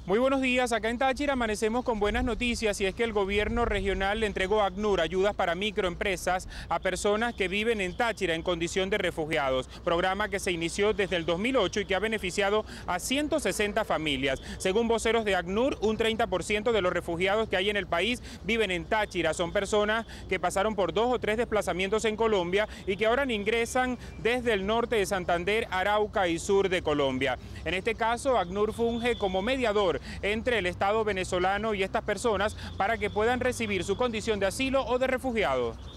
Muy buenos días, acá en Táchira amanecemos con buenas noticias y es que el gobierno regional le entregó a ACNUR ayudas para microempresas a personas que viven en Táchira en condición de refugiados, programa que se inició desde el 2008 y que ha beneficiado a 160 familias. Según voceros de ACNUR, un 30% de los refugiados que hay en el país viven en Táchira, son personas que pasaron por 2 o 3 desplazamientos en Colombia y que ahora ingresan desde el norte de Santander, Arauca y sur de Colombia. En este caso, ACNUR funge como mediador entre el Estado venezolano y estas personas para que puedan recibir su condición de asilo o de refugiado.